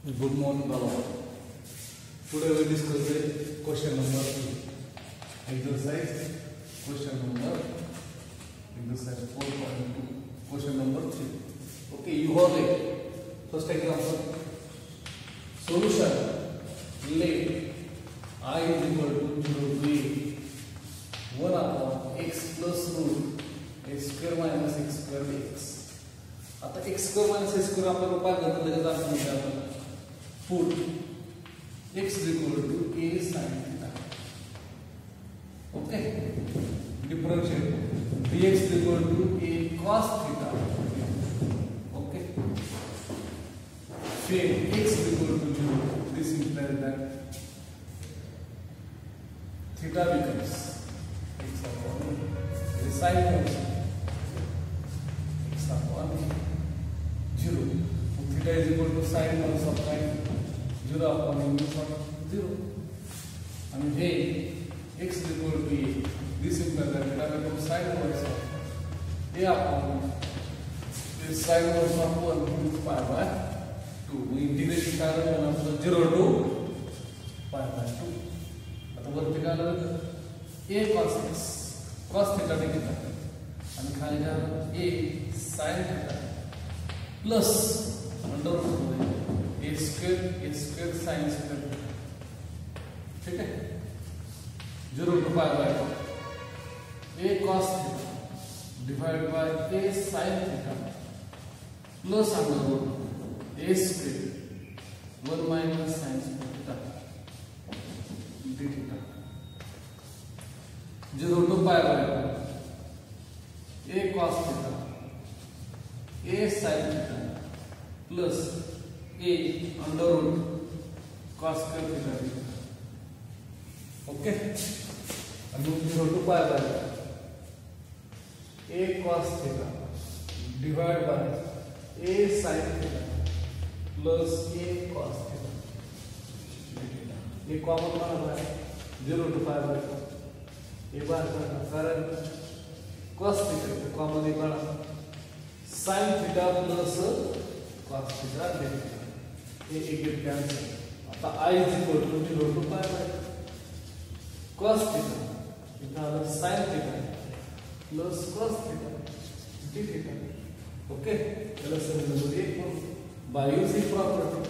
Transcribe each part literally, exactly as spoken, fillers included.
Good morning, all. Today we will discuss the question number two. Exercise question number exercise four point two. Question number three. Okay, you have it. First example. Solution. Let I is equal to zero to a one upon x plus root x square minus x square dx. आता x square minus x square आपण रूपांतर लगेच आपण घेऊया. Put x is equal to a sin theta. Okay. Differentiate dx is equal to a cos theta. Okay. When x is equal to zero, this implies that theta becomes x upon the sin function x upon zero. Theta is equal to sin function of sin zero upon inverse of zero. And when x is equal to a, this implies that theta becomes sin inverse of a upon the sin inverse of one into pi by two. We integration करा from zero to pi by two. आता वरती काय आलं a cos x cos theta theta आणि खाली काय आलं a sin theta plus under root a square a square sin square. ठीक है. zero to pi by a cos theta divided by a sin theta plus under root a square one minus sin square theta d theta. zero to pi by a cos theta a sin theta plus a under root cos square theta. Okay. And zero to pi by a cos theta divided by a sin theta plus a cos theta. ये common माना है zero to pi by ये बार करना कारण cos theta common निकाला sin theta plus cos theta देखें ये एक एक कैंसिल. आता I is equal to zero to pi by cos theta इतना sin theta plus cos theta d theta. Okay. चलो सर नंबर एक by using property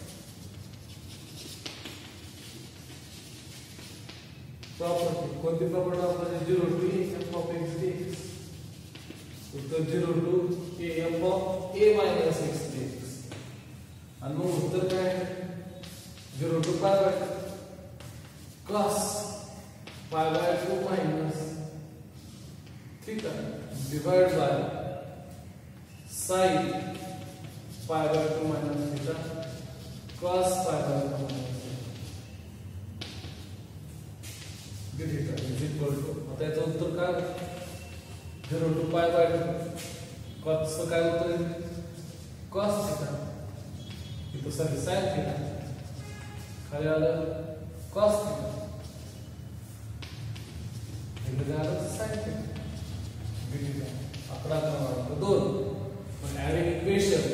property कोणती प्रॉपर्टी वापरायची zero to a f of x dx. उत्तर zero to a f of a minus x dx. आणि मग उत्तर काय zero to pi by cos pi by two minus theta divided by sin pi by two minus theta cos pi by two minus d theta is equal to. आता याचं उत्तर काय zero to pi by cos चं काय उत्तर आहे cos theta इथं sorry sin theta खाली आलं cos theta इथं काय आलं sin theta d theta. आकडा क्रमांक दोन पण adding equation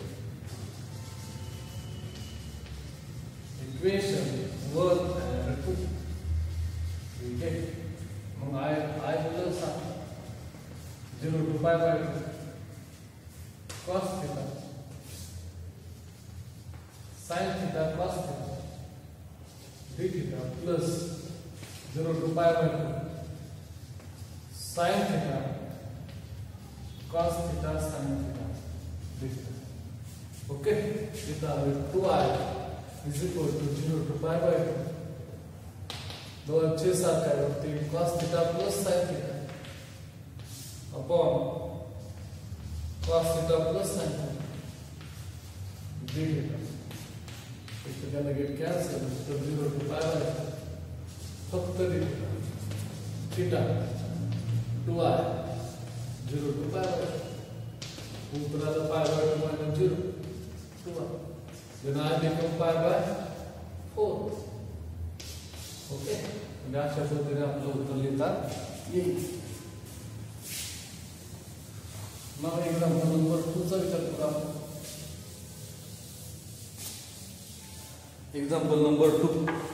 equation one and two. ठीक है. मग I I plus zero to pi by cos theta sin theta cos theta d theta plus zero to pi by sin theta cos theta sin theta d theta. Okay. Theta two I is equal to zero to pi by दो अच्छे साथ क्या होती है cos theta plus sin theta upon cos theta plus sin theta d theta. इसको क्या लगे cancel तो zero to pi by फक्त d theta theta two I zero to pi by ऊपर आता pi by two minus zero two I then I become pi by four. Okay. म्हणजे अशा पद्धतीने आपलं उत्तर लिहिता येईल. मग एक्झाम्पल नंबर टू चा विचार करू आपण. Example number two.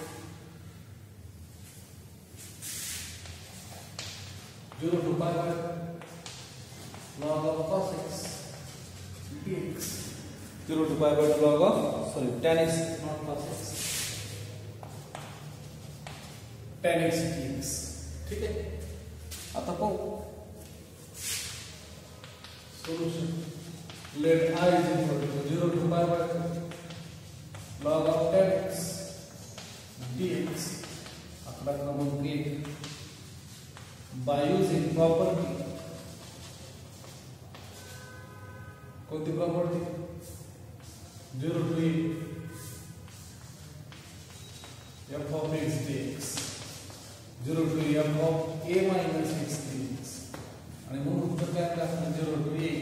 zero to pi by log of cos x dx. zero to pi by log of, sorry, tan x, not cos x. tan x dx. ठीक है. आता पाहू. Solution. Let I is equal to zero to pi by log of tan x dx. आंकड़ा क्रमांक एक. By using property. कोणती property? zero to a f of x dx. zero to a f of a minus x dx. आणि म्हणून उत्तर काय असणार? zero to a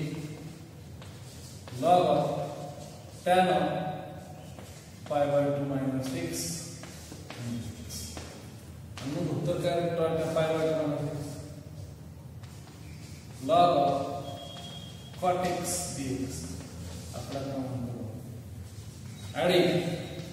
log of tan of pi by two minus x dx. आणि म्हणून उत्तर काय tan pi by two minus x log of cot x dx. आंकड़ा क्रमांक दो. Adding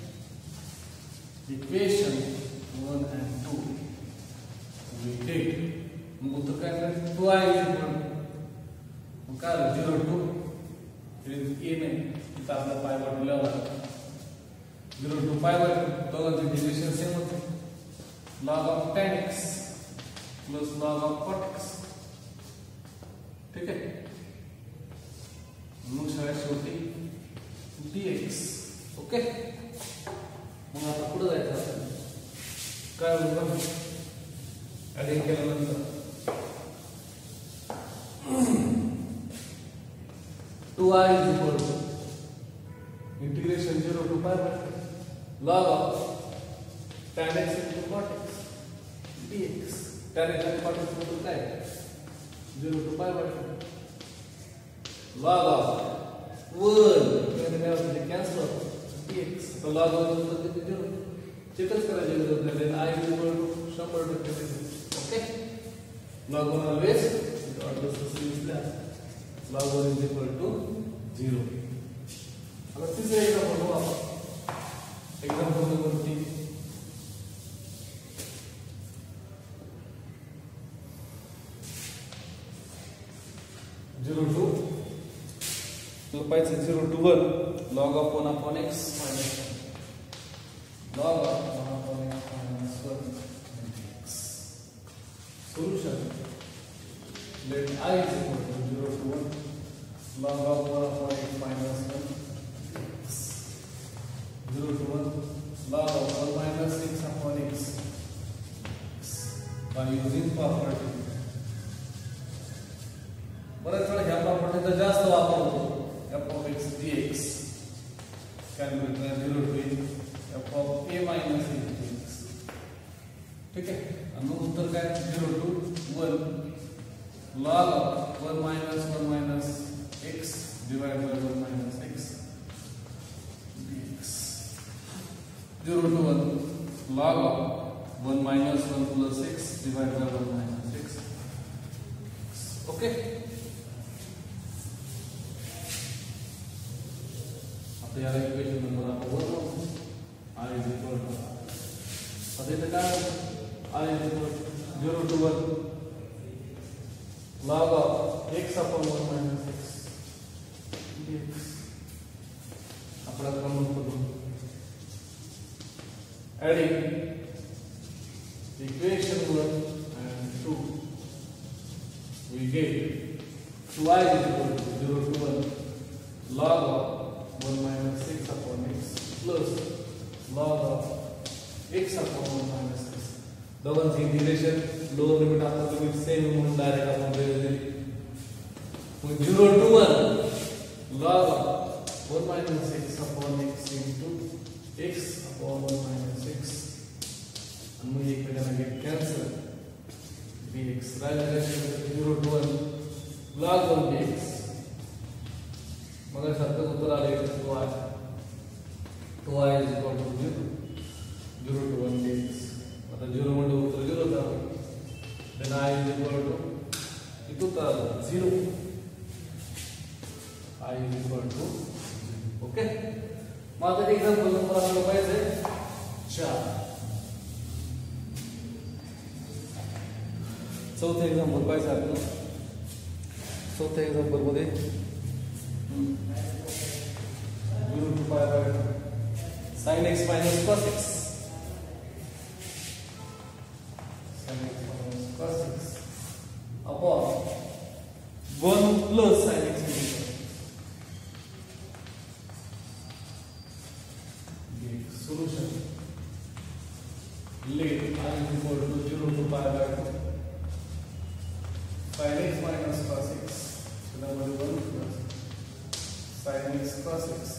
equation one and two, we get मग उत्तर काय आलं? two I is equal to मग काय आलं? zero to a नाही इथं आपला पाय by two लावला. zero to pi by two दोघांचे डिव्हिजन सेम होते. log of tan x plus log of cot x. ठीक आहे. मग सगळ्यात शेवटी dx. ओके. मग आता पुढे जायचं. काय होतं? ऍडिंग केल्यानंतर two I is equal to integration zero to pi by log of tan x into cot x dx. tan x and cot x मतलब काय? zero to pi by two log of one मैंने क्या होता है cancel होता है dx. तो log of one मतलब कितने zero? चेकच करायचे जरूरत नहीं. then I is equal to शंभर टक्के. Okay. log one always regardless of series that log one is equal to zero. अब तीसरे एग्जांपल को आप एग्जांपल नंबर तीन. zero to तो पाइसे zero to one log of one upon x minus one. log of one upon x minus one dx. Solution. Let I is equal to zero to one log of one upon x minus one dx. zero to one log of one minus x upon x by using property. बरेच वेळा ह्या प्रॉपर्टीचा जास्त वापर होतो. f of x dx can be written zero to f of a minus x dx. ठीक आहे. आणि उत्तर काय? zero to one log of one minus one minus x divided by one minus x dx. zero to one log of one minus one plus x divided by one minus x. Okay. आता याला equation number आपण बनवू. I is equal to आता इथे काय I is equal to zero to one log of x upon one minus x dx. आपला क्रमांक बदलू. Adding equation one and two, we get two I is equal to zero to one log of one minus x upon x plus log of x upon one minus x. दोघांचे integration lower limit upper limit same म्हणून direct आपण value दिली. मग zero to one log of one minus x upon x into x upon one minus x. आणि मग एकमेकांना get cancel dx. राहिलेलं zero to one log one dx. मगर सारखं उत्तर आले two I. two I is equal to zero. zero to one dx. आता zero मध्ये उत्तर zero झालं. then I is equal to इथं उत्तर आलं zero. I is equal to zero. Okay. मग आता एक्झाम्पल नंबर आपल्याला पाहिजे चार. चौथं एक्झाम्पल पाहिजे आपल्याला. चौथ्या एक्झाम्पल मध्ये zero to pi by sine x minus cos x. Sine x minus cos x upon one plus sine x. Solution. Let I is equal to zero to pi by two. Sin x minus cos x. So now what is one plus sin x cos x.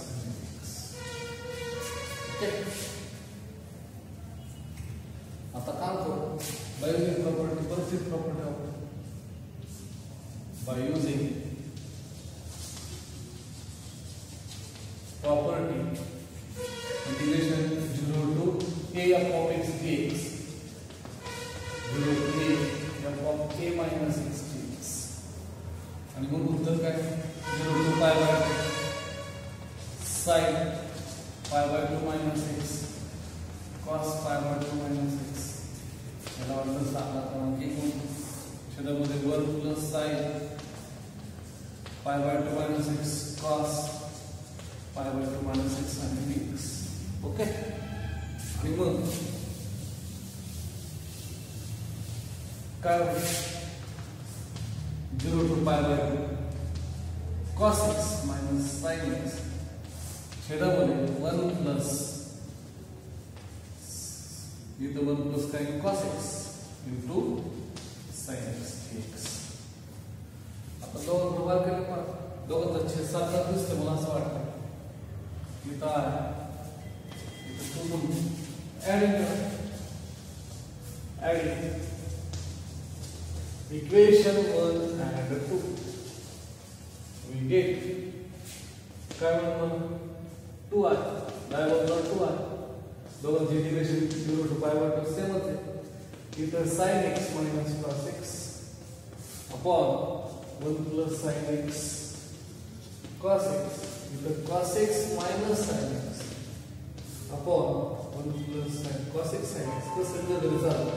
Okay. आता काम करो. By using property, perceived property of. By using property. Integration zero to a f of x dx, zero to a f of a minus x dx. आणि मग उत्तर काय zero to pi by sin pi by two minus x cos pi by two minus x. याला वाटलं दाखला क्रमांक एक छेदामध्ये one plus sin pi by two minus x cos pi by two minus x आणि dx. ओके. आणि मग काय zero to pi by two cos x minus sine x छेदामध्ये वन प्लस इथं वन प्लस काय cos x into sine x x. आता दोन प्रभार केले पण दोघांचा छेद सारखा दिसतो मला असं वाटतं. इथं आहे adding adding equation one and two we get काय म्हणतो two I diagonal two I दोघांचे integration zero to pi by two सेम आहे. इथं sin x minus cos x upon one plus sin x cos x. इथं cos x minus sin x upon one plus sin cos x sin x. कसं जरी झालं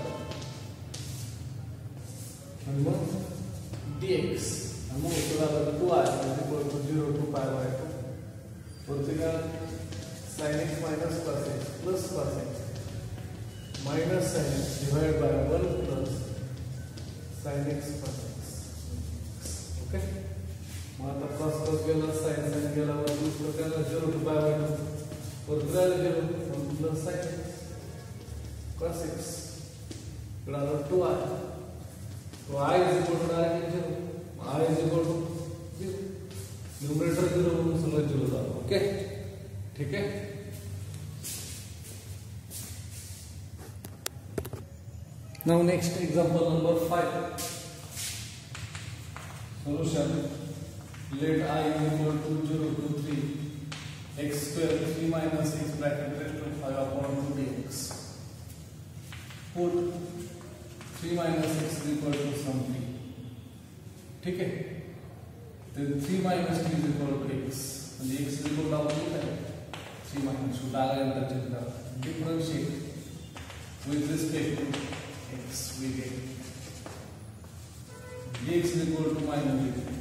आणि मग dx आणि मग उत्तर two I is equal to zero to pi by two. वरती काय sin x minus cos x plus cos x minus sin x divided by one plus sin x cos x. Okay. मग आता cos cos गेला sin sin गेला वर दुसरं काय zero to pi by two. और zero one plus sin cos x equal to i. So I is equal to directly zero. I is equal to zero. Numerator zero म्हणून सगळं zero झालं. Okay. ठीक आहे. Now next example number five. Solution. Let I is equal to zero to three. X square three minus x bracket raised to five upon two dx. Put three minus x is equal to some three. ठीक है. Then three minus t is equal to x. And x is equal to how many? three minus two. डाला interchange का differentiate with respect to x we get dx is equal to minus three.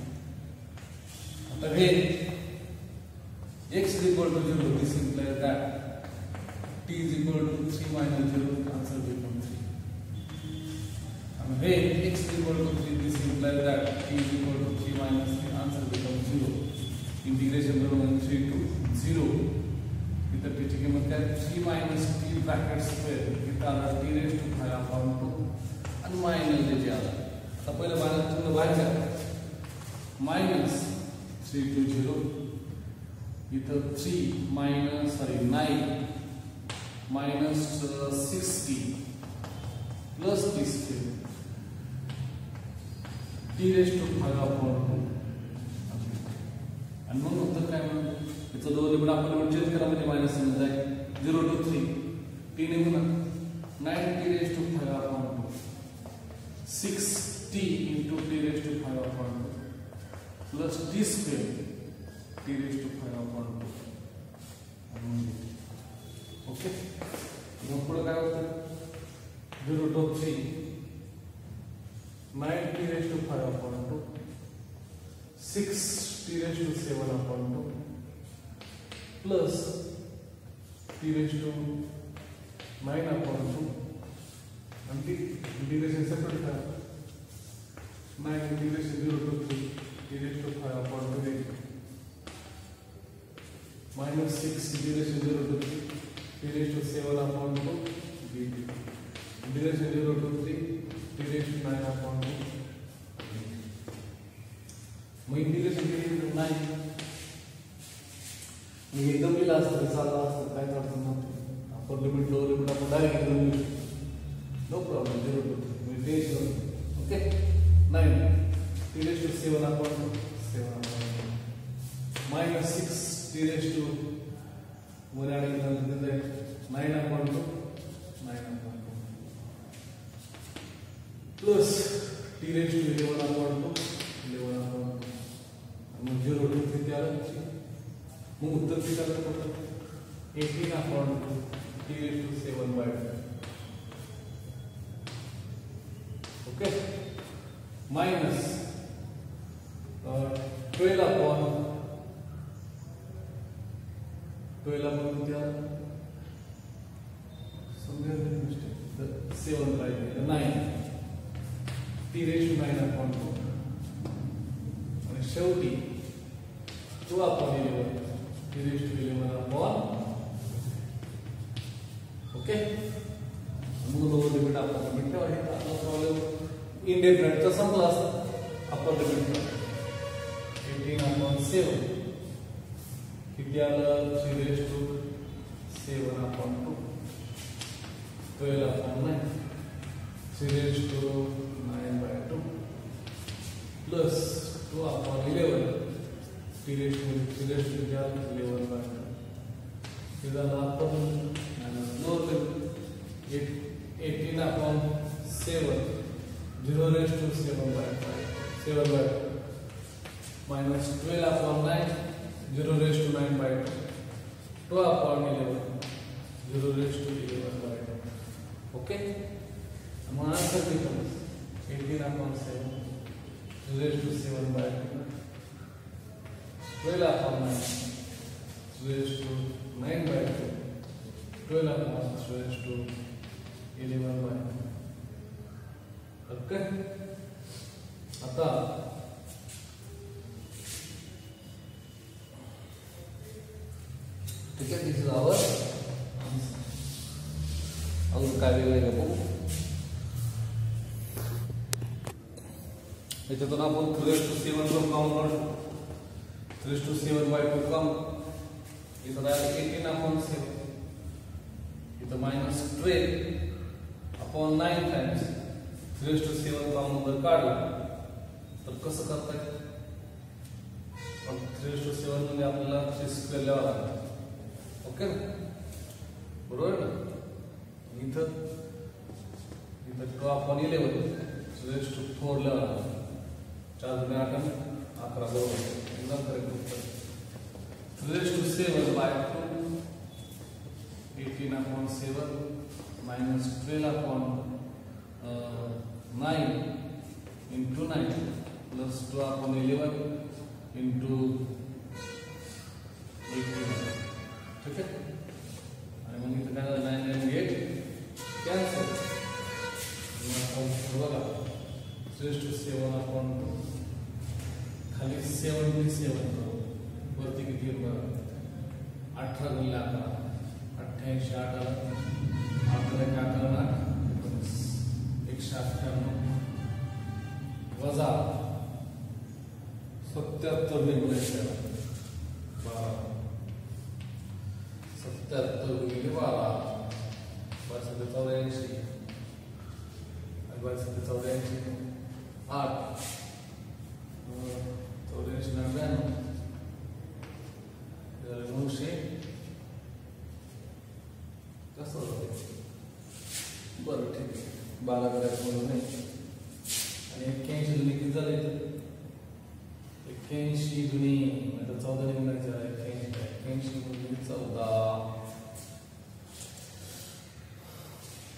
Again x is equal to zero, this implies that t is equal to three minus zero, answer becomes three. And when x is equal to three, this implies that t is equal to three minus three, answer becomes zero. Integration from three to zero. With the t कीमत क्या है? three minus t bracket square कितना आ रहा है? t raised to five upon two and minus ले जाएगा. तब पहले माइनस तुमने बाहर जाएगा. Minus three to zero. इधर three minus sorry nine minus uh, sixty plus t square t raised to five upon two. And मग उत्तर काय म्हणतो? इथं दोन लिमिट आपण लिमिट चेंज करा म्हणजे मायनस मध्ये जाईल. zero to three t निघून nine t raised to five upon two. six t into t raised to five upon two plus t square t raised to five upon two. Okay, मग पुढे काय होतं? the root of three nine t raised to five upon two six t raised to seven upon two plus t raised to nine upon two and the integration separate है nine integration zero to three t raised to five upon two minus six integration zero to three t raised to seven upon two dt integration zero to three t raised to nine upon two मग integration केली तर nine मी एकदम लिहिलं असतं साधा असतं काय अडचण नव्हती अपर लिमिट लोअर लिमिट आपण डायरेक्ट एकदम लिहू no problem zero to three मी test okay nine t raised to seven upon seven upon minus six t raised to वर ऍड केल्यानंतर जाईल nine upon two nine upon two plus t raised to eleven upon two eleven upon two mug zero to three त्याला मग उत्तर किती आलं eighteen upon two t raised to seven by two okay minus uh, twelve upon twelve upon किती आलं समजा seven by nine t raised to nine upon two आणि शेवटी two upon eleven t raised to eleven upon okay मग lower limit आपण limit ठेवा हे आपला प्रॉब्लेम इंडेफिनाइटचा संपला असता upper limit eighteen upon seven किती आलं three raised to seven upon two twelve upon nine three raised to nine by two plus two upon eleven three raised to three raised to eleven by two this is the upper minus lower limit eighteen upon seven zero raised to seven by five seven by two minus twelve upon nine zero raised to nine by two two upon eleven zero raised to eleven by two okay now answer becomes eighteen upon seven zero raised to seven by two twelve upon nine zero raised to nine by two twelve upon zero raised to eleven by two okay आता ठीक है this is our अजून काय वेगळं आहे बघू याच्यातून आपण three raised to seven from common काढू three raised to seven by two common इथं राहिलं eighteen upon seven इथं minus twelve upon nine times three raised to seven common जर काढलं तर कसं करता येईल three raised to seven मध्ये आपल्याला three स्क्वेअर लिहावं लागेल ओके बरोबर ना इथं इथं two upon eleven three raised to four लिहावं लागेल चार दुने आठ अकरा बरोबर एकदम करेक्ट उत्तर three raised to seven by two eighteen upon seven minus twelve upon uh, nine into nine plus two upon eleven into eighteen ठीक है आणि मग इथं काय झालं nine and eight कॅन्सल बघा three raised to seven upon two खाली seventy-seven वरती किती येईल बघा अठरा गुणिले अकरा अठ्ठ्याऐंशी आठ आला अकरा एक अकरा आठ एकोणीस एकशे अठ्ठ्याण्णव वजा सत्याहत्तर गुणिले बारा सत्याहत्तर गुणिले बारा बारा सत्तर चौऱ्याऐंशी बारा सत्तर चौऱ्याऐंशी आठ चौऱ्याऐंशी नव्याण्णव नऊशे कसं होतं बरं ठीक आहे बारा करायचं म्हणून नाही आणि एक्क्याऐंशी जुनी किती झाले एक्क्याऐंशी जुनी आता चौदा निघायचं एक्क्याऐंशी एक्क्याऐंशी म्हणजे चौदा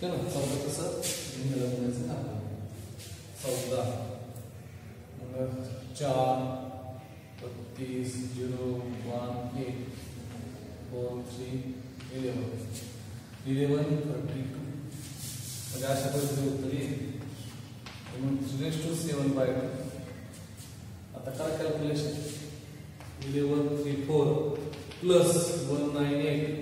ठीक आहे ना. चौदा कसं लिहिलेलं म्हणायचं ना चौदा मग चार बत्तीस zero one eight four three eleven eleven thirty two म्हणजे अशा पद्धतीने उत्तर येईल. Three raise to seven by two. आता काय calculation eleven three four plus one nine eight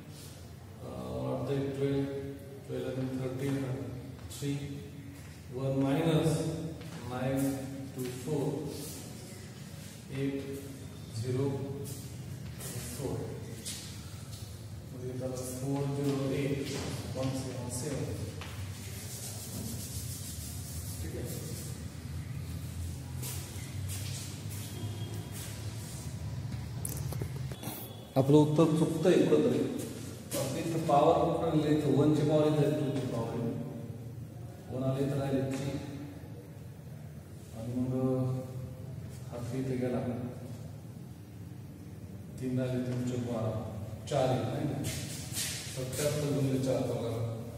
twelve twelve thirteen three one minus nine two four eight zero four म्हणजे four zero eight one seven seven. ठीक आहे. आपलं उत्तर चुकतं आहे कुठंतरी. इथं पॉवर कुठं लिहिलं वन ची पॉवर येते टू ची पॉवर वन आले तर राहिले थ्री आणि मग हा थ्री इथे गेला तीन आले तीन चौक बारा चार येईल नाही ना सत्याहत्तर गुणिले चार बघा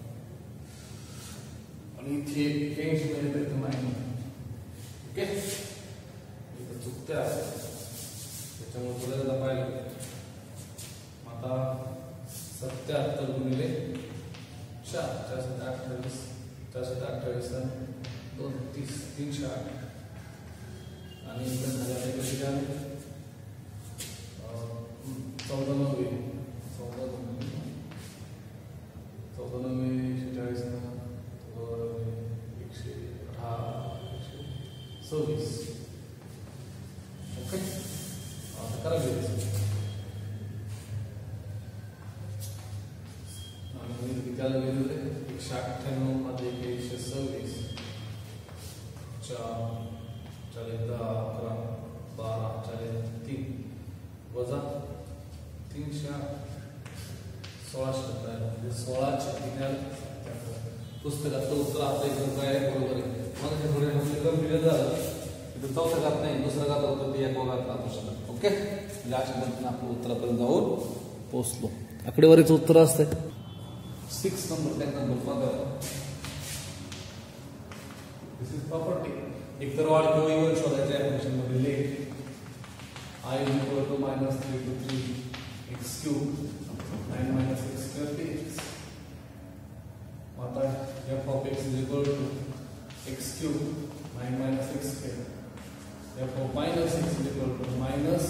आणि इथे एक्क्याऐंशी मध्ये तर इथं नाही. ओके इथं चुकत्या त्याच्यामुळे पुढे जरा पाहिलं. आता सत्याहत्तर गुणिले चार चारशे अठ्ठावीस चारशे अठ्ठावीस दोन तीस तीनशे आठ आणि इकडे झाले कशी काय चौदा नव्वे चौदा नव्वे चौदा नव्वे एकशे चाळीस एकशे अठरा एकशे सव्वीस. ओके आता करा घ्यायचं. त्याला गेलेलं एकशे अठ्ठ्याण्णव मध्ये एकशे सव्वीस चार चाळीस दहा अकरा बारा चाळीस तीन वजा तीनशे आठ सोळाशे टक्के म्हणजे सोळाशे तीन पुस्तकातलं उत्तर आपलं एकदम काय आहे बरोबर आहे. मला ते थोडे कन्फ्युजन झालं तिथं चौथं घात नाही दुसरं घात होतं ते एक वगात राहतो शकत. ओके म्हणजे अशा पद्धतीने आपण उत्तरापर्यंत जाऊन पोहोचलो. आकडेवारीचं उत्तर असतंय सिक्स नंबर टेन नंबर पंधरा. This is property. एक तर वाढ किंवा इव्हन शोधायच्या फंक्शन मध्ये let I is equal to minus three two three x cube nine minus x square d x. आता f of x is equal to x cube nine minus x square f of minus x is equal to minus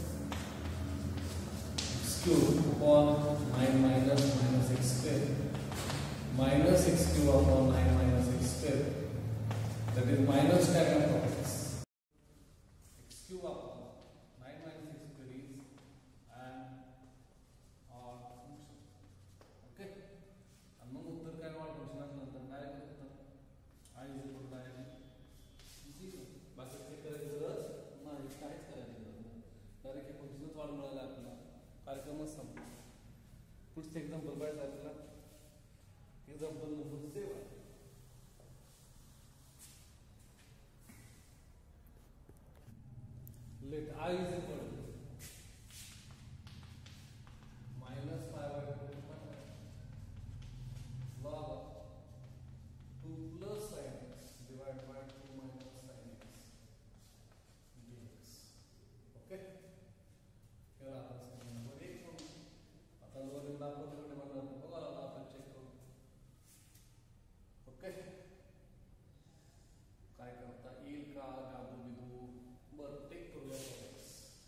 cube upon nine minus minus x square minus x cube upon nine minus x square that is minus tan of x. X cube upon nine minus x square is an odd function. Okay and मग उत्तर काय odd function असल्यानंतर direct उत्तर I is equal to direct zero. बाकी ते करायची गरज नाही काहीच करायची गरज नाही. डायरेक्ट हे फंक्शनच वाढ मिळालं आपल्याला कार्यक्रमच संपला. पुढचं एक्झाम्पल पाहिजे आपल्याला example number seven. Let I is equal to minus five by two log two plus sine x divide by two minus sine x dx. Okay here आता नंबर एक आता लोअर दाखवतो म्हणजे मला बघायला आपण चेक करू. ओके काय करता येईल का दाबू बिंदू बरं टेक करूया.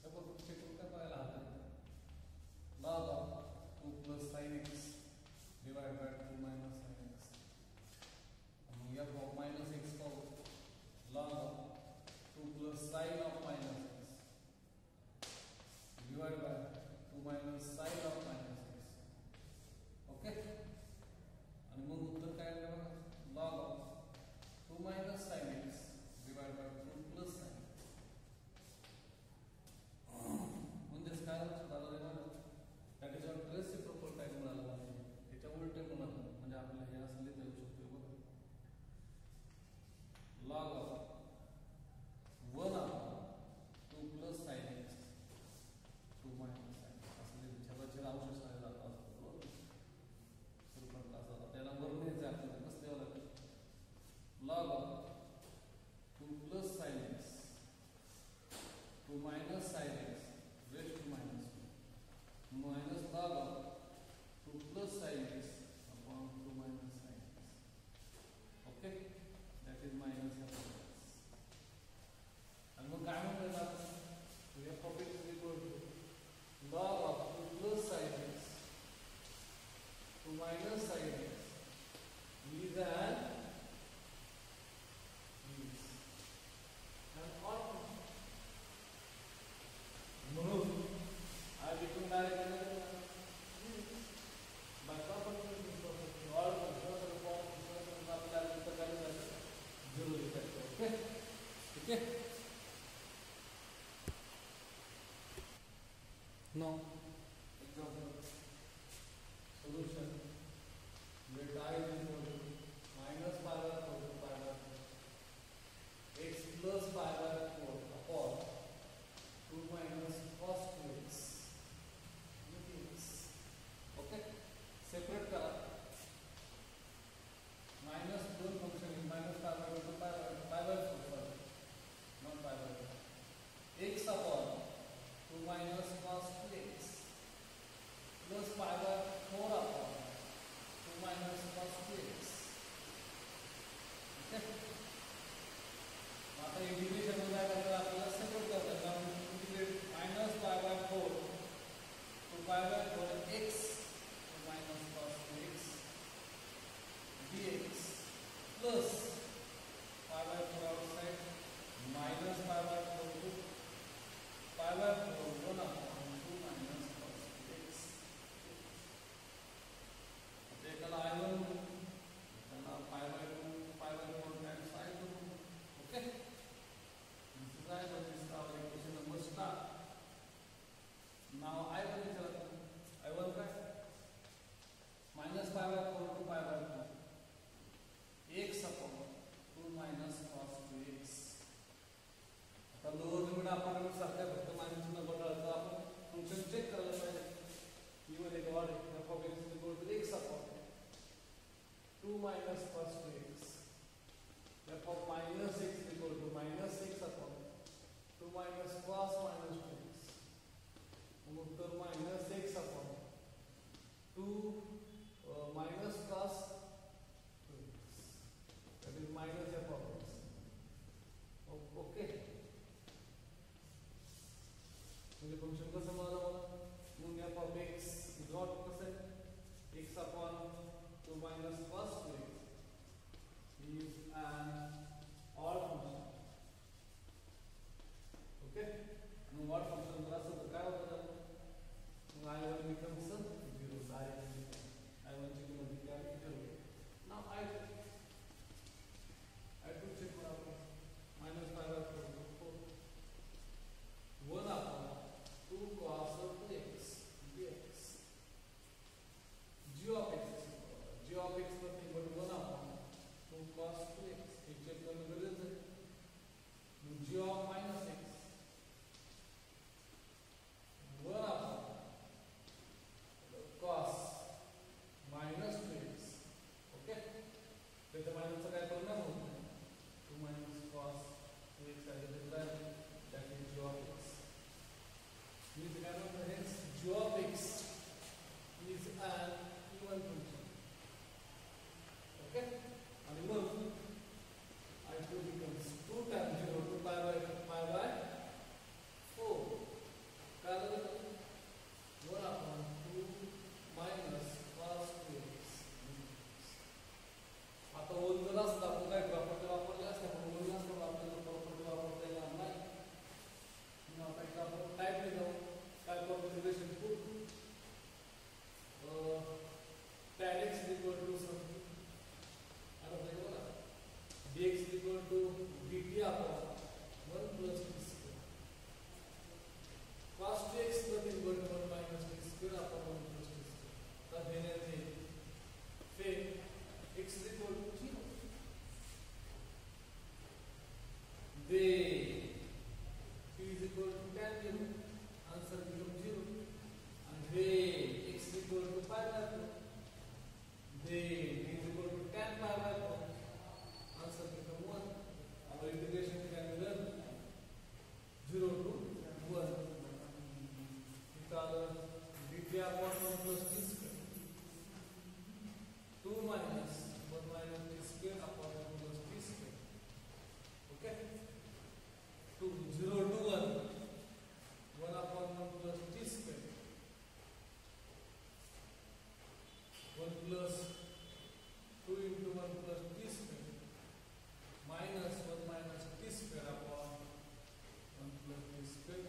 one plus two into one plus t square minus one minus t square upon one plus t square.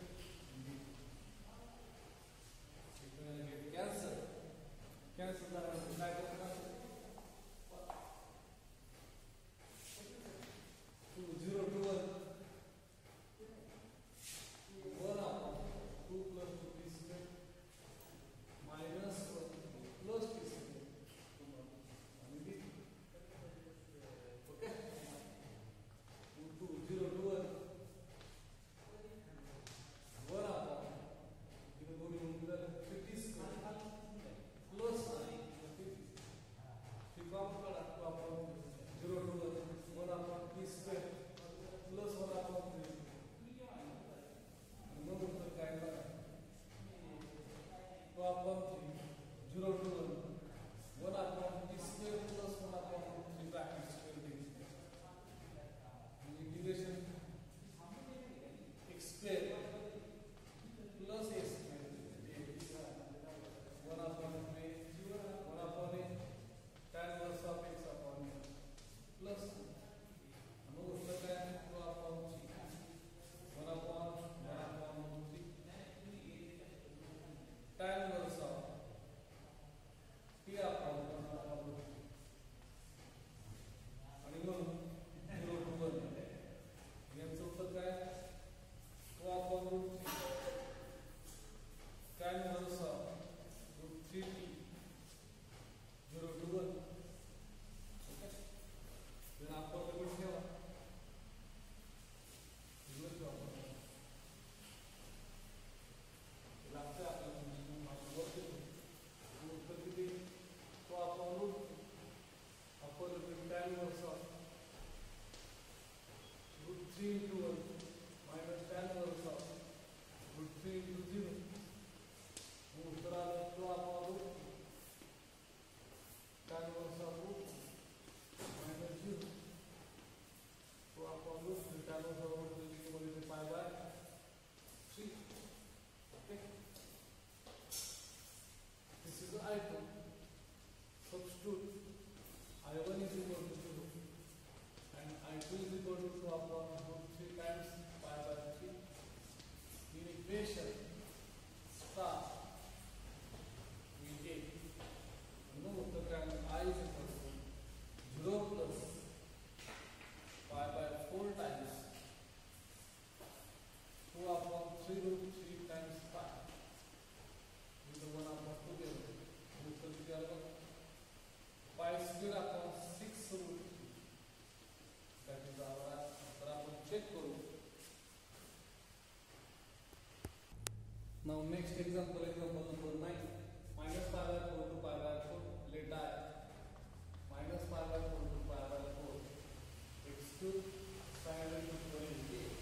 It will get cancelled. Cancel the back of two zero to one. one upon two plus two t square minus one plus t square. Okay? two zero to one. one upon zero going to the fifty square plus fifty. Pick up zero to one. one upon t square plus one upon three. No उत्तर काय बघा two upon three zero to one one upon t square plus one upon three bracket square integration x square plus a square one upon three one upon a tan inverse of x upon a plus no उत्तर काय two upon three one upon one upon three tan inverse of t upon one upon three आणि मग zero to one यांचं उत्तर काय two upon root three tan inverse of root three t zero to one. Okay then आपको limit ठेवा लागते आपल्याला उत्तर किती तो आपण root upper limit tan inverse of root three into one minus tan inverse of root three into zero. उत्तर आलं तो आपण root tan inverse of root minus zero. तो आपण root tan inverse of root multiply pi by three. Okay. This is the I two. Substitute I one is equal to zero and I two is equal to two upon root three times pi by three. In equation star we take no the time I is equal to zero plus pi by four times two upon three root three times pi with the one upon two together. उत्तर किती आलं pi square upon six root three. That is our answer. तर आपण check करू. Now next example, example number nine. Minus pi by four to pi by four. Let I minus pi by four to pi by four. X cube sin into four into x.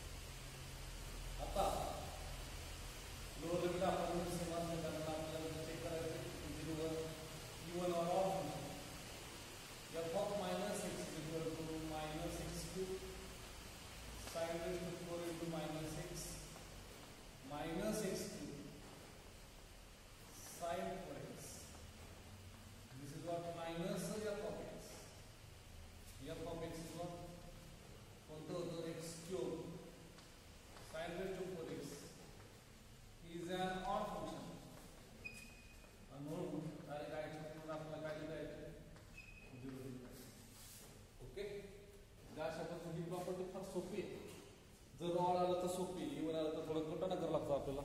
आता lower limit आपण समान करताना आपल्याला check करायचे zero even or odd function f of minus x is equal to minus x cube sin into four into minus x minus x cube sin four x. This is what minus f of x. F of x is what कोणतं होतं x cube sin raised to four x is an odd function. And म्हणून direct काय म्हणून आपल्याला काय लिहिता येते zero लिहिता येते. ओके या अशा पद्धतीची प्रॉपर्टी फार सोपी आहे. जर ऑड आलं तर सोपी इवन आलं तर थोडं कुटाणा करावं लागतं आपल्याला.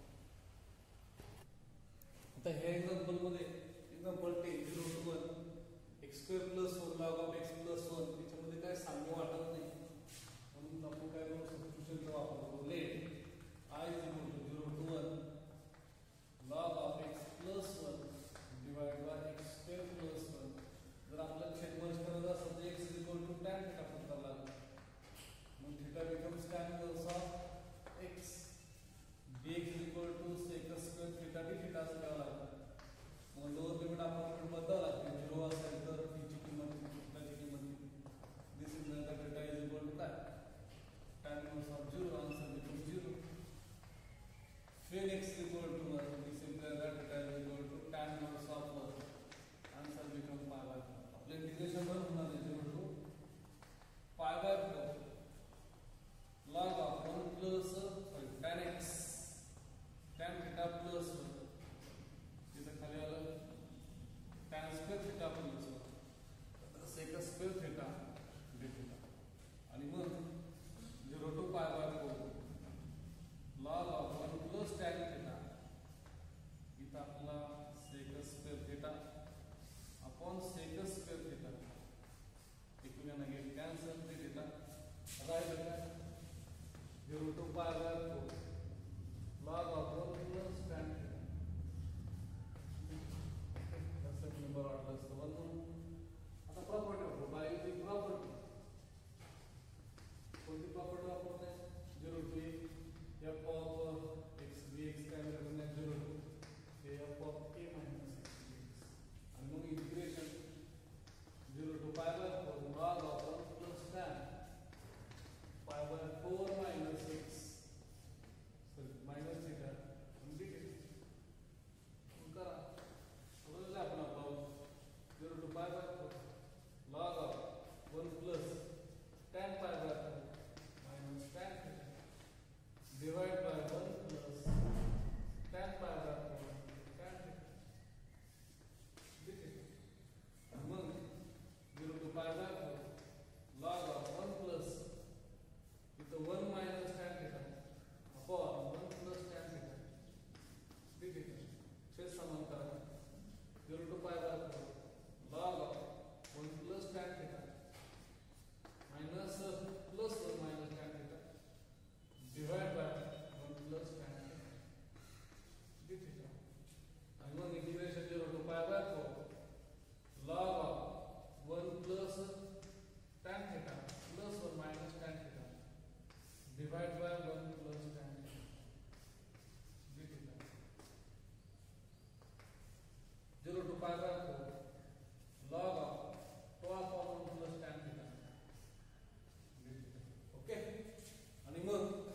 आता हे एक्झाम्पल मध्ये example ten zero to one x square plus one log of x plus one त्याच्यामध्ये काय साम्य वाटत नाही म्हणून आपण काय करू सबस्टिट्यूशनचा वापर करू. Let I is equal to zero to one log of x plus one divided by x square plus one. जर आपल्याला छेद मर्ज करायचा असेल तर x is equal to tan theta पत्ता लागेल. मग theta becomes tan inverse of x. dx is equal to sec square theta d theta असं द्यावं लागतं. मग लोअर लिमिट आपण बदलावं लागते. झिरो असेल तर ची किंमत थीटाची किंमत this is theta is equal to काय tan inverse of zero. Answer becomes zero. zero to pi by four log of one plus tan theta. लक्षात नंबर वाटला असतो म्हणून आता प्रॉपर्टी वापरू बाय युजिंग प्रॉपर्टी. कोणती प्रॉपर्टी वापरते? Zero to f of x b x काय मिळणार zero to f of a minus x b x आणि मग integration zero to pi by four log of one plus tan pi by four minus x sorry minus theta and dx. करा समजलं आपण आपण zero to pi by four log of one plus tan pi by four minus tan theta divide by one plus tan pi by four tan theta dx. and mug zero to pi by four log of one plus with the one minus tan theta upon one plus tan theta dtheta. छेद समान करा zero to pi by four log of one plus tan theta minus uh, plus one minus tan theta divide by one plus tan theta dtheta. and one integration zero to pi by four log of one plus tan theta plus one minus tan theta divide by one plus tan theta dtheta. zero to pi by four log of two upon one plus tan theta dtheta. Okay. आणि मग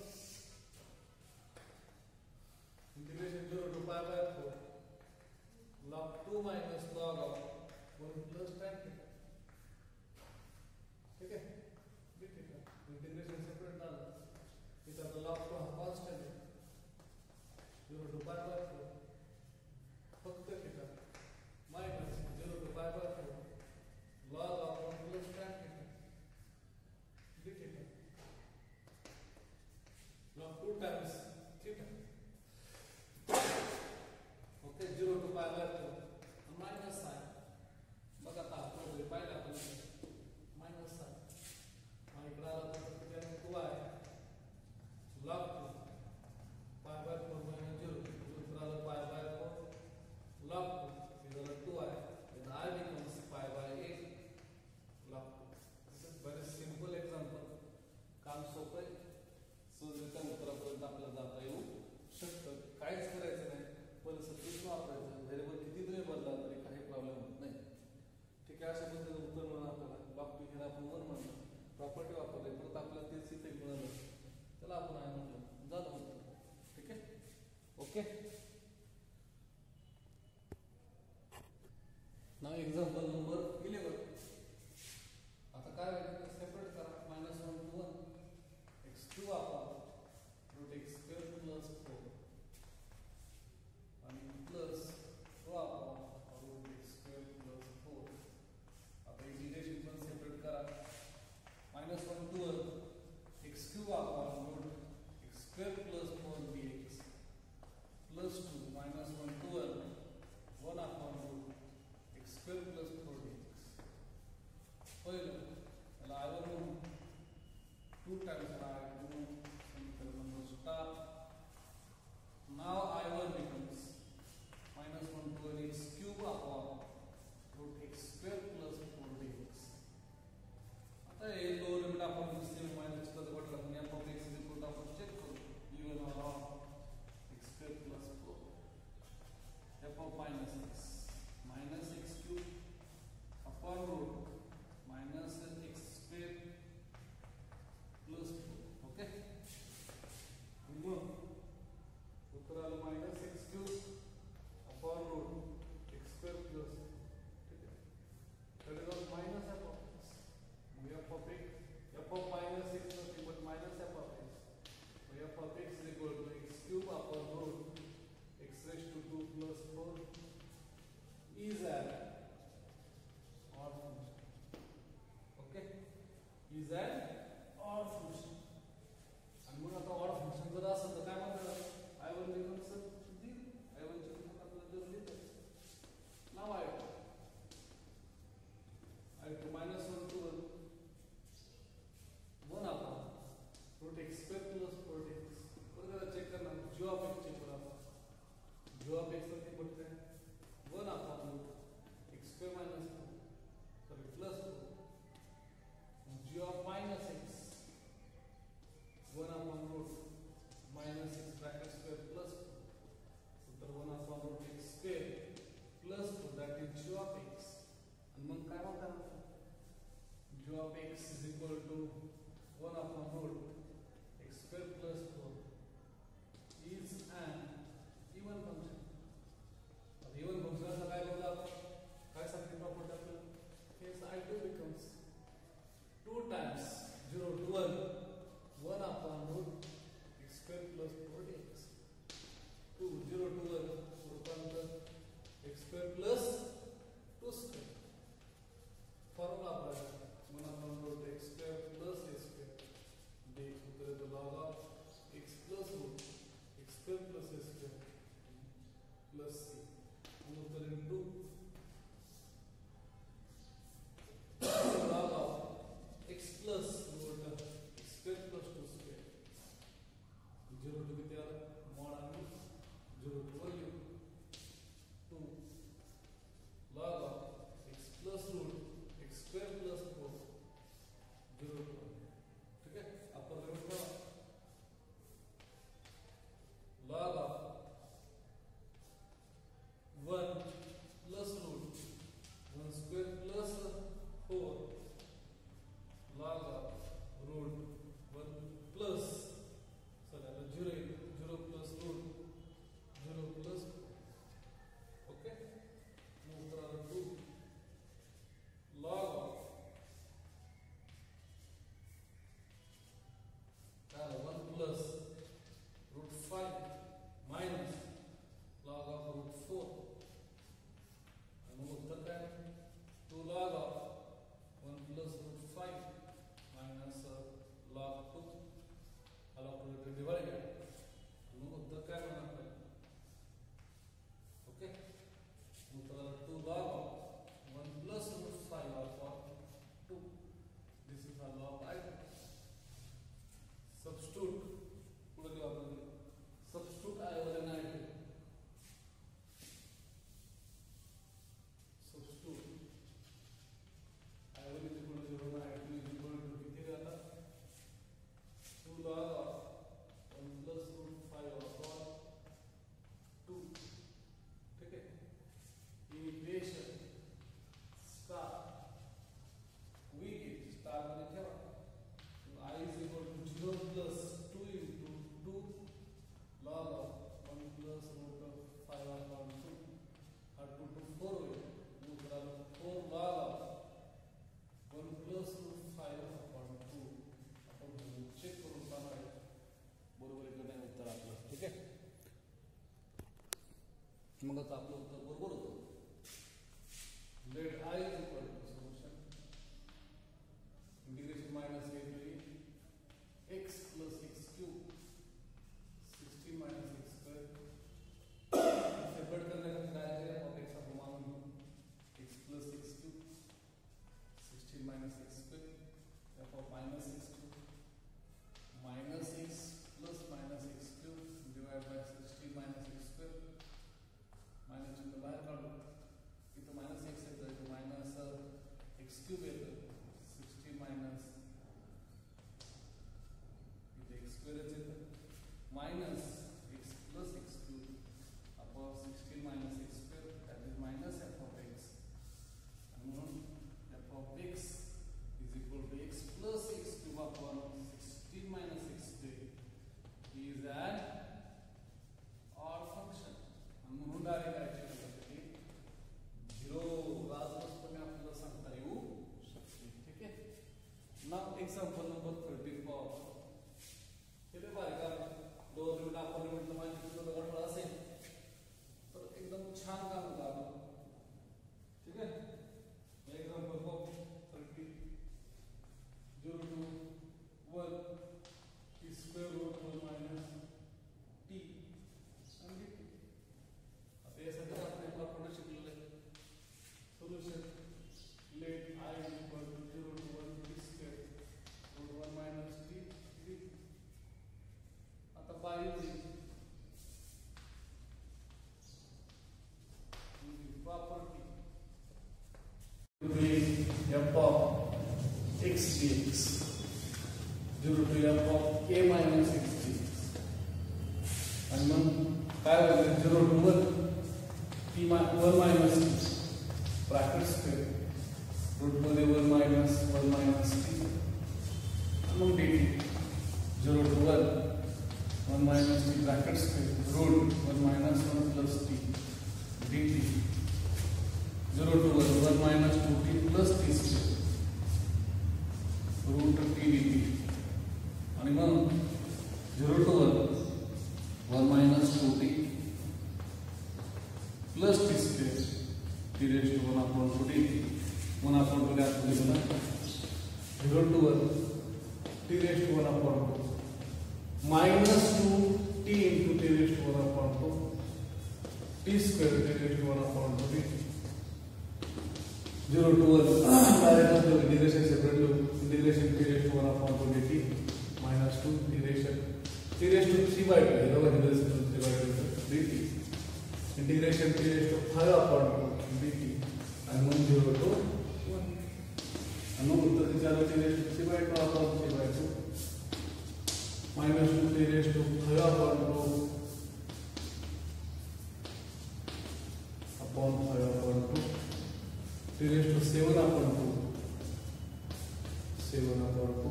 integration zero to pi by four log two minus log of one plus tan theta. ठीक है dtheta. Integration separate डालना इधर तो log two हा constant है zero to pi by four फक्त theta minus zero to pi by four log of one plus tan theta dtheta. log two times theta. ओके zero to pi by four minus sine बघा आता आपण पाहिलं आपण minus sign आणि इकडे आला तर त्याने टू आहे log two pi by four minus zero दुसरा आला pi by four log two इधर टू आहे इधर I becomes pi by eight log two. Very simple example. काम सोपं आहे. सहजरित्या उत्तरापर्यंत आपल्याला जाता येऊ शकतं. काहीच करायचं नाही. पण सब्जेक्ट वापरायचं. व्हेरिएबल किती जरी बदला तरी काही प्रॉब्लेम होत नाही. ठीक आहे. अशा पद्धतीने उत्तर मिळून आपल्याला लॉग टू हे आपण वन म्हणतो प्रॉपर्टी वापरली परत आपल्याला तेच इथे मिळालं त्याला आपण आहे म्हटलं झालं म्हणतो. ठीक आहे. ओके. नाव एक्झाम्पल नंबर इलेवन. आता काय होईल सेपरेट करा minus one two one x two आपण root x square plus four आणि प्लस टू आपण root x square plus four. आता इंटिग्रेशन पण सेपरेट करा minus one two one x cube upon root x square plus four b x plus two minus one two one one upon root x square plus four d. of x is equal to one upon root x square plus four is an even function. अब even function का काय बोलला काय सांगते property आपल्याला hence I two becomes two times zero to one one upon root x square plus four dx. two zero to one रूपांतर x square plus two square. Formula apply one upon root x square plus a square dx equal to log of x plus root x square plus a square plus c. Move to into log of x plus root x square plus two square. zero to किती आला mod आणि zero to value two log of x plus root x square plus four zero to one. ठीक है upper limit का log of one plus root one square plus four log of root one plus so that is zero zero plus root zero plus okay move to two log of uh, one plus root five minus log of root four and move the time two log of one plus root five minus uh, log two log two to divide it move the time okay move the two log of one plus root five alpha two. This is a log item. Substitute पुढे देऊ आपण substitute I were n I substitute I were is equal to zero n I is equal to किती आता two log of one plus root five alpha two. ठीक है integration star we get star मध्ये ठेवा I is equal to zero plus two into two log of one plus root of five upon two or two to four way move करा four log of one plus root five upon two आपण check करून पाहणार बरोबर आहे की नाही उत्तर आपलं. ठीक आहे मग आता आपलं उत्तर बरोबर होतं. Let I is equal to solution integration minus a three x plus x cube sixteen minus x square separate करने का काय करें और x का प्रमाण x plus x cube sixteen minus x square therefore minus x cube minus x plus minus x cube divided by sixteen minus x square minus चिन्ह बाहेर काढू इथं minus x येतं इथं minus x cube येतं sixteen minus इथे x square येतं minus x plus x cube upon sixteen minus x square that is minus f of x and म्हणून f of x is equal to x plus x cube upon sixteen minus x square is an odd function and म्हणून direct काय केलं zero राजपणे आपल्याला सांगता येऊ शकते. ठीक आहे नाउ एक्झाम्पल नंबर thirteen पाहू. हे बघा का लोअर लिमिट अपर लिमिट माहिती तुला गडबड असेल तर एकदम छान काम करा. ठीक आहे एक्झाम्पल पाहू thirty zero to one t square root one minus t and dt. आता यासाठी आपण एक प्रॉब्लेम शिकलेले आहे. Solution let I is equal to zero to one t square root one minus t dt. आता by using property f of x dx zero to f of a minus x dx and मग काय होईल zero to one t one minus t bracket square root मध्ये one minus one minus t मग dt zero to one one minus t bracket square root one minus one plus t dt zero to one one minus two t plus t square root t dt आणि मग zero to one one minus two t plus t square t raised to one upon two t one upon two ला लिहिलं zero to one t raised to one upon two minus two t into t raised to one upon two t square t raised to one upon two t zero to one direct integration separate to integration t raised to one upon two dt minus two t raised t raised to three by two the integration to three by two dt integration t raised to five upon two dt and one zero to one and now उत्तर विचार t raised to three by two upon three by two minus two t raised to five upon two upon five upon two t raised to seven upon two seven upon two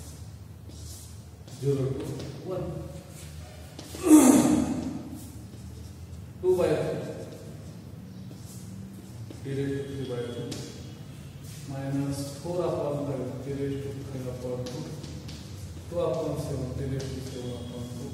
zero to one two by three t raised to three by two minus four upon five t raised to five upon two two upon seven t raised to seven upon two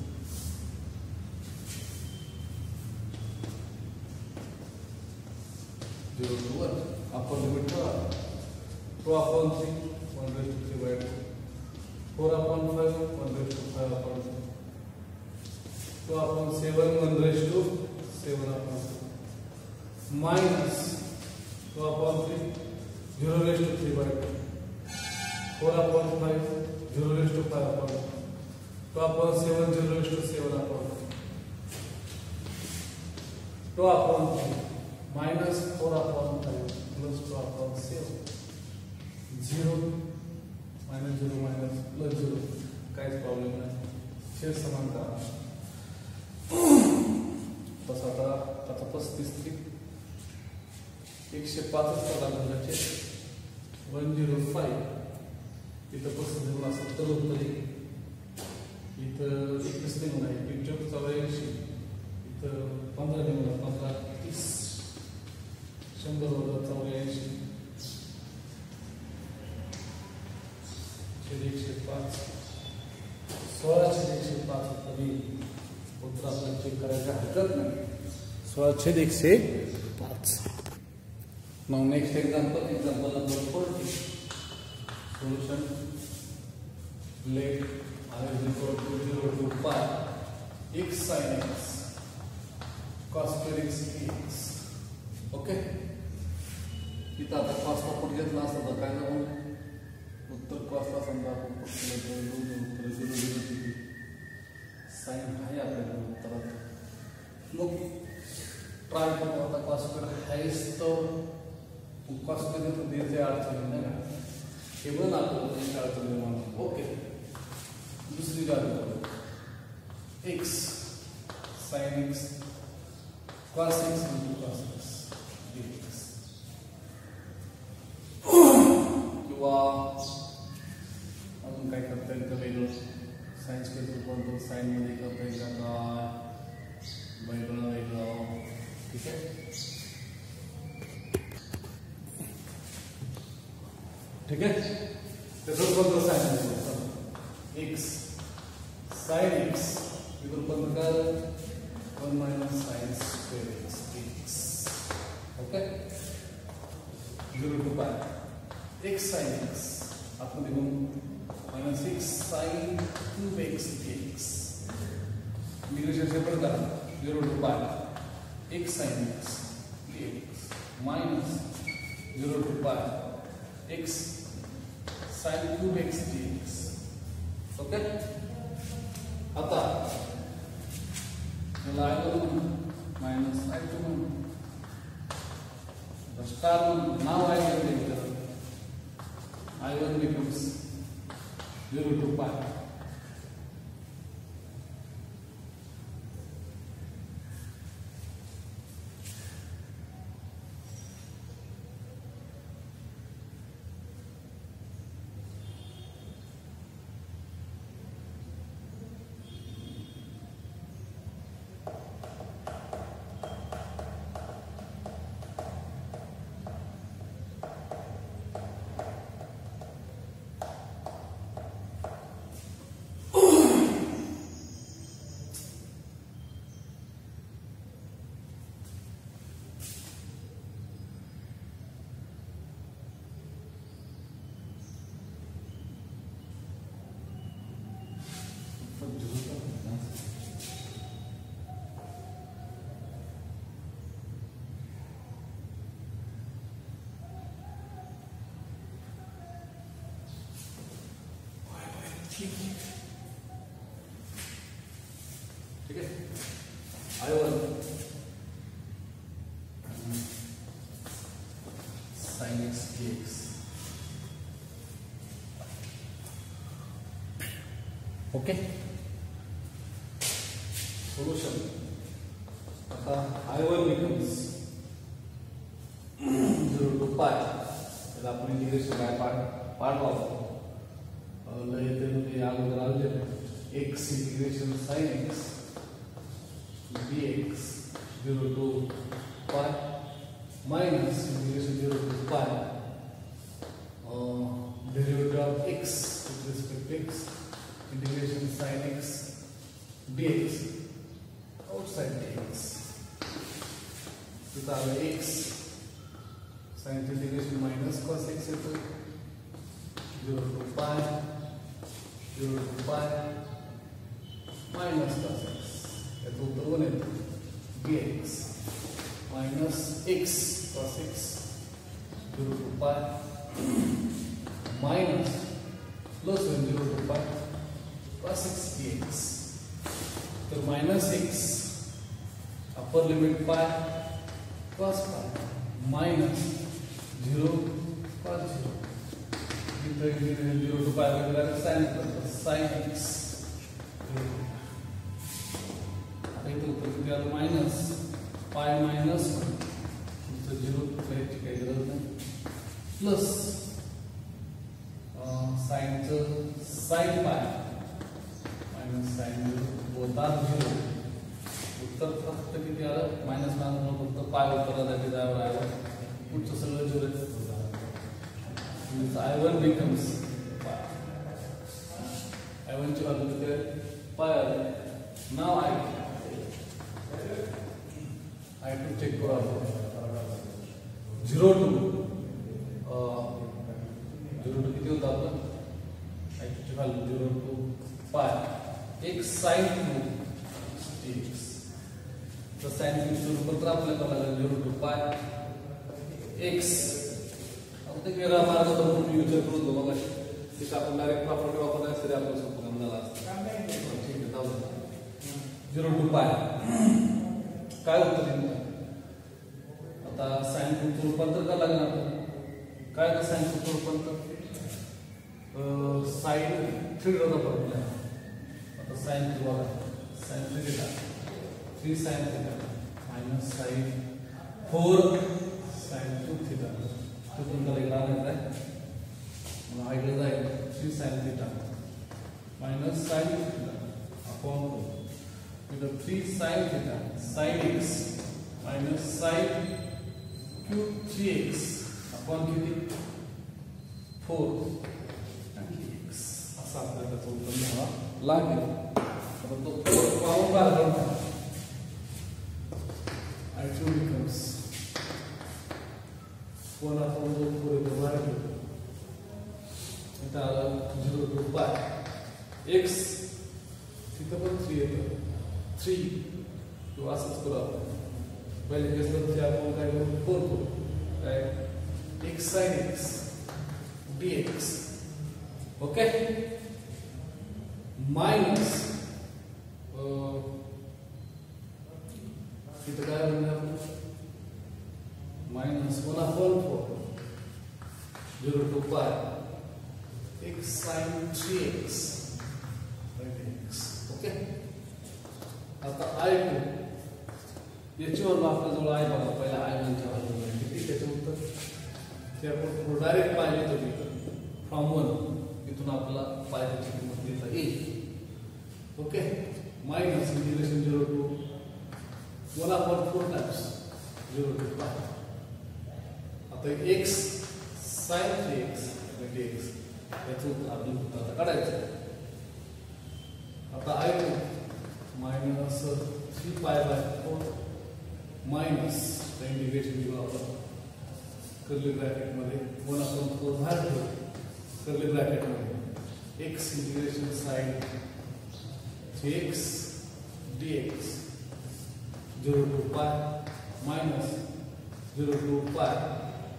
zero to one upper limit two upon three one raised to three by two four upon five one raised to five upon two two upon seven one raised to seven upon two minus two upon three zero raised to three by two four upon five zero raised to five upon two two upon seven zero raised to seven upon two two upon three minus four upon five plus two upon seven zero minus zero minus plus zero काहीच problem नाही शेष समानता बस आता आता पस्तीस एकशे पाच पदार्थाचे वन झिरो फाईव्ह इथं पस्तीस गुणा सत्तर उत्तरे इथं एकवीस निघून आहे पिक्चर चौऱ्याऐंशी इथं पंधरा निघून पंधरा तीस शंभर वजा चौऱ्याऐंशी एकशे पाच सोळाशे एकशे पाच उत्तरे उत्तर आपल्याला चेक करायचं हरकत नाही सोळाशे एकशे पाच Now next example, example number forty. Solution. Let I is equal to zero to pi x sin x cos square x dx. Okay. इथं आता cos चा पुढे घेतला असता तर काय झालं उत्तर cos ला समजा आपण पुढे घेऊन उत्तर zero zero दिली sin आहे आपल्याला उत्तरात मग ट्राय करू आता cos square हायस तर cos मध्ये तो द्यायचे अडचण नाही ना केवळ आपल्याला एक अडचण निर्माण ओके दुसरी गाडी x sin x cos x into cos x dx किंवा अजून काय करता येईल का वेगळं साइन स्क्वेअर रूपांतर साइन मध्ये करता येईल का वेगळं वेगळं ठीक आहे ठीक है त्याचं रूपांतर साइन x sin x इधर रूपांतर कर one minus sin square x dx okay zero to pi x sin x आपण देखो minus x sin cube x dx integration से पढ़ता zero to pi x sin x dx minus zero to pi x sin cube x dx okay आता याला I one minus I two the star one now I can take the I one becomes zero to pi ठीक है, I one sine x d x. Okay, solution. आता I one becomes zero to pi. तर आपण integration काय part part वापरतो. लय ते अगोदर आले x integration sin x dx zero to pi minus integration zero to pi uh, derivative of x with respect to x integration sin x dx outside dx with our x sin integration minus cos x equal zero to pi zero to pi minus cos x. याचं उत्तर one येतं dx minus x cos x zero to pi minus plus one zero to pi cos x dx. तर minus x upper limit pi cos pi minus zero cos zero. इथं zero to pi वगैरे sin sin x minus pi minus zero काही गरज नाही plus sine sine pi minus sine बोलतात zero. उत्तर फक्त किती आलं मायनस मायनस फक्त पाय उत्तरासाठी जावं लागलं. पुढचं सगळं झिरो आहे. I one becomes I one ची व्हॅल्यू किती आहे पाय आली. नाव आय I have to check for zero to uh, zero to किती होता आपला actually value zero to pi x sin two dx. तर sin two चं रूपांतर आपल्याला लागलं zero to pi x. आता ते वेगळा मार्ग आपण विचार करू दो मग ते आपण डायरेक्ट प्रॉपर्टी वापरण्यास तरी आपल्याला सोपं काम झालं असतं. ठीक आहे, जाऊ दे. zero to pi काय उत्तर येईल आता साइन टू रूपांतर का लागणार आपण काय का साइन टू रूपांतर साइन थ्री चा फॉर्म्युला आता साइन टू वाला sine three theta three sine theta minus sine four sine two theta तो तुमचा लेकर आलेला आहे मला आयडिया जाईल three sine theta minus sine theta upon with the three sin theta sin x minus sin cube three x upon किती four x असा आपल्याला त्याचं उत्तर मिळावं लागेल. आता तो पाहून काढा I two becomes one upon the four divided इथं आलं zero to pi x तिथं पण three येतं थ्री तो असंच करू आपण. पहिले केसला थ्री आपण काय करू फोर करू काय x sine x dx. Okay minus तिथं काय होणार minus one upon four zero to pi x sine three x x. Okay आता आय टू याच्यावर आपल्याजवळ आहे बघा पहिला आय वनच्या व्हॅल्यू किती त्याचं उत्तर ते आपण डायरेक्ट पाहिजे तर तिथं फ्रॉम वन इथून आपल्याला पाहिजेची किंमत देता येईल. Okay minus integration zero to one upon four times zero to pi. आता एक्स साइन थ्री एक्स म्हणजे एक्स याचं उत्तर आपल्याला आता काढायचं. आता I two minus three pi by four minus integration घेऊ आपण कर्ली ब्रॅकेट मध्ये वन अपॉन फोर बाहेर ठेवू कर्ली ब्रॅकेट मध्ये x integration sine three x dx zero to pi minus zero to pi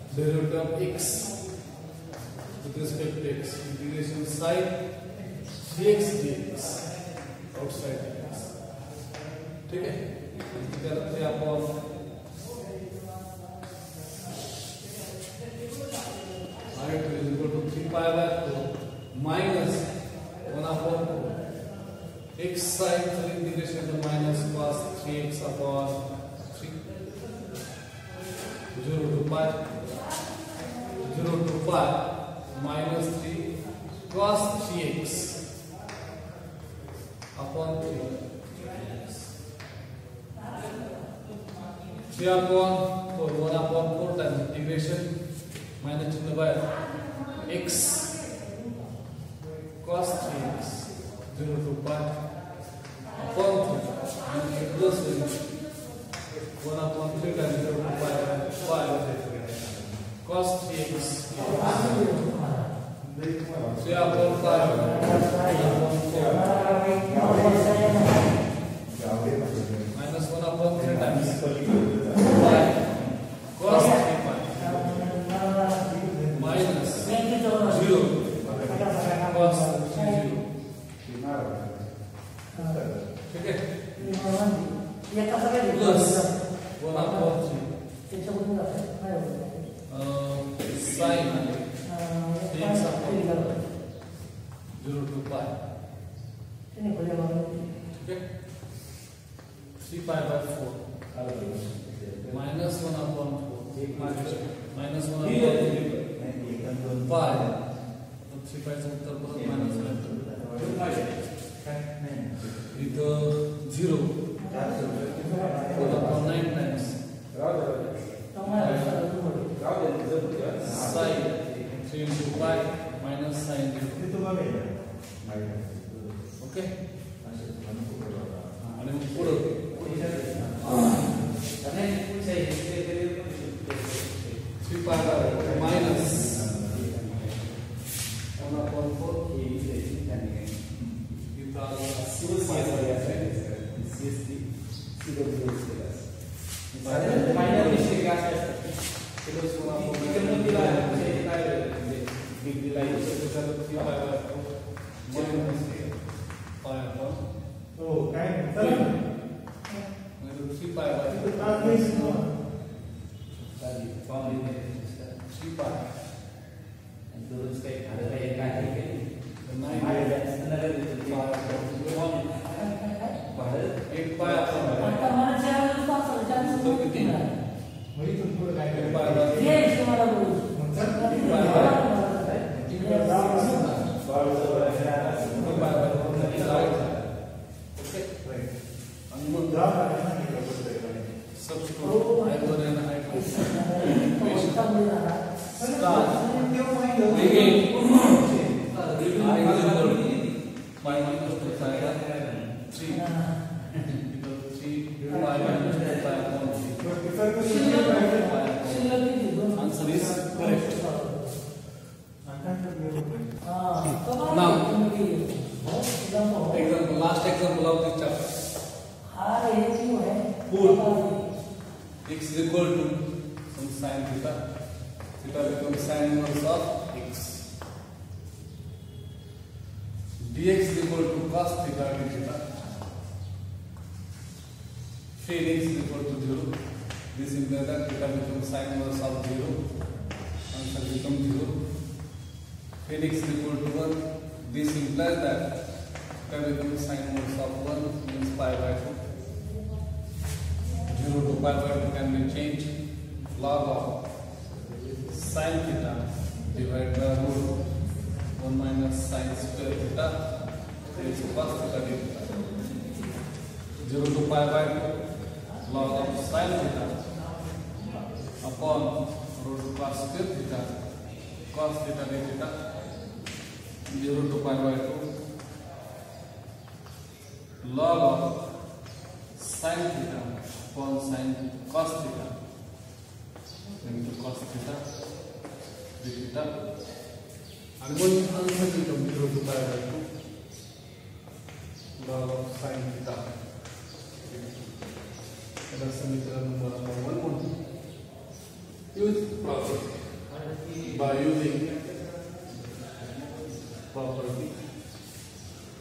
derivative of x with respect to x integration sin three x dx outside dx ठीक है इधर three upon r two is equal to three pi by four minus one upon four x sine three integration to minus cos three x upon three zero to pi zero to pi minus three cos three x upon three three upon four one upon four times integration minus two by x cos three x zero to pi upon three and plus one upon three times zero to pi five cos three x three upon five upon four minus one upon three times five cos three pi minus zero cos three zero ठीक है plus one upon three sin x upon zero to pi ठीक है three pi by four minus one upon four minus one upon pi तो three pi से उत्तर परत minus one itu zero one upon nine times sin three into pi minus sin zero okay आणि मग पुढे three pi minus one upon four dx is equal to cos theta d theta. Phi x is equal to zero. This implies that theta becomes sin inverse of zero. Answer becomes zero. Phi x is equal to one. This implies that theta becomes sin inverse of one, means pi by two. zero to pi by two can be changed. Log of sin theta divided by root one minus sin square theta is cos theta d theta. zero to pi by two log of sin theta upon root cos square theta cos theta d theta. zero to pi by two log of sin theta upon sin cos theta into cos theta d theta. And one answer becomes zero to pi by two log of sin theta. That is samikran number one. Use property by using property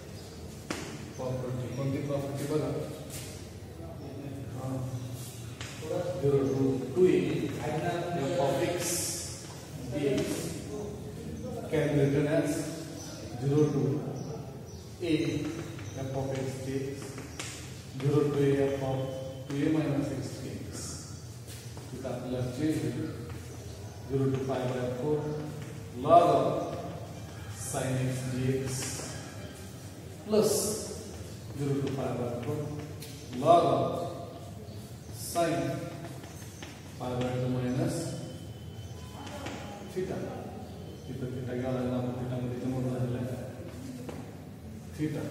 can be written as zero to a f of x dx, zero to a f of two a minus x dx. With आपल्याला change होईल zero to pi by four log of sin x dx plus zero to pi by four log of sin pi by two minus theta. Theta theta क्या होगा? आपको theta में कितना मोड़ रहता है? Theta.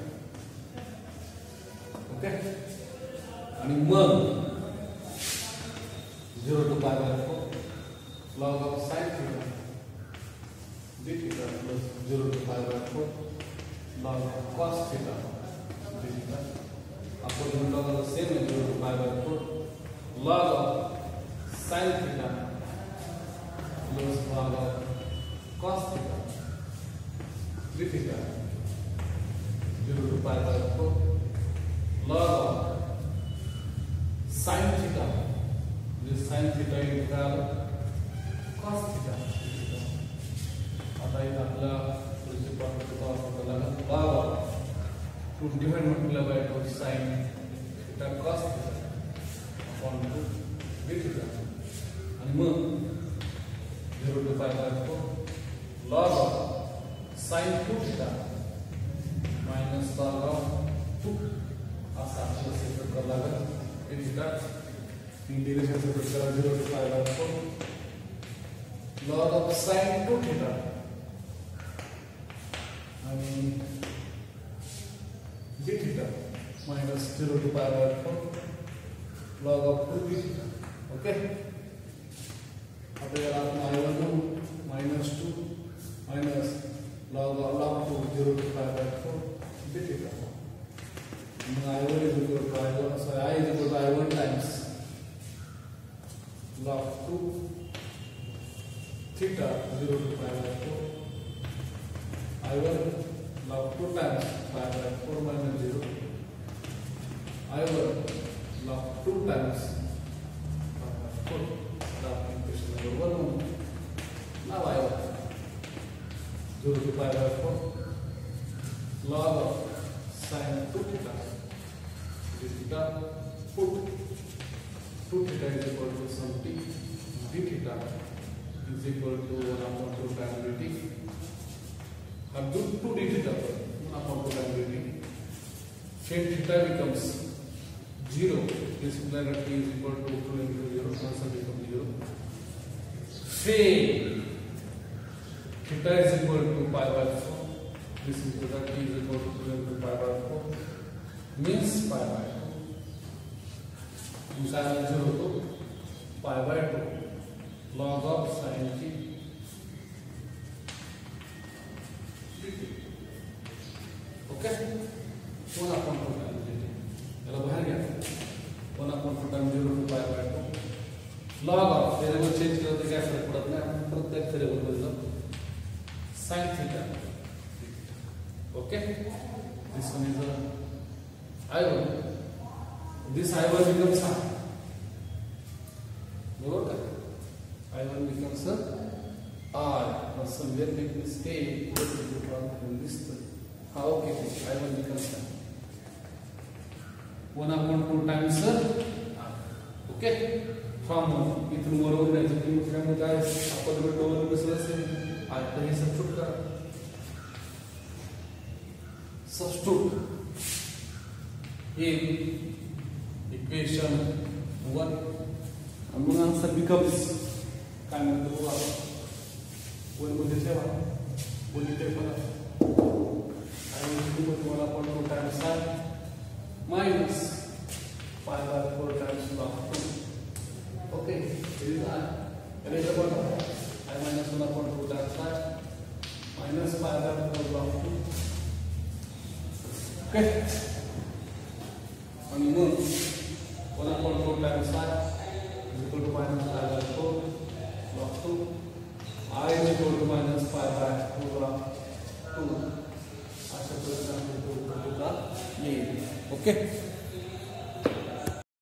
Okay. आणि मग zero to pi by four log of sin theta d theta plus zero to pi by four log of cos theta d theta. Opposite log of the same is zero to pi by four log of sin theta plus log of cos theta d theta. Zero to pi by four log of sin theta. This sin theta equal cos theta. आता इधर आपला principal को आपको लगा log of two divided multiplied by two sin theta cos theta upon two d theta. आणि मग zero to pi by four log of sin two theta minus log of two असा आपल्याला separate करावं लागेल. d theta integration separate करा zero to pi by four log of sin two theta आणि d theta minus zero to pi by four log of two d theta. Okay. अब अगर आपने i one minus two minus log of log two zero to pi by four d theta. I one is equal to I one. So I is equal to I one times log two theta zero to pi by four. I one log two times pi by four minus zero. I one log two times pi by four. Now equation number one. Now I one zero to pi by four log of sin two theta. This theta put two theta is equal to some t. D theta is equal to one upon two times dt. अब do two d theta one upon two times dt. Then theta becomes zero. This implies that t is equal to two into zero. Answer becomes zero. Then theta is equal to pi by four. This implies that t is equal to two into pi by four. Means pi by two. Inside zero to pi by two log of sin t. Okay. One upon two times dt. चलो बाहर गया. One upon two times zero to pi by two log of variable change करो तो क्या फर्क पड़ता है? प्रत्येक वेरिएबल बदलो sin theta. Okay. This one is a I one. This I one becomes a lower. I one becomes a R. Or somewhere make mistake. Put it in this. How okay? I one becomes a one upon two times a R. Okay. From इतना मोर है जब भी frame होता है आपको तो toll में से आज तो ये सब छुट कर substitute in equation one. And answer becomes kind of when we get here, when we take one, I will do it one upon two times I minus five by four times log two. Okay, this is I. And it's about I minus one upon two times I minus five by four log two. Okay. And moon one upon four times five is equal to minus five by four log two. I is equal to minus five by two log two. I shall put it down to the okay.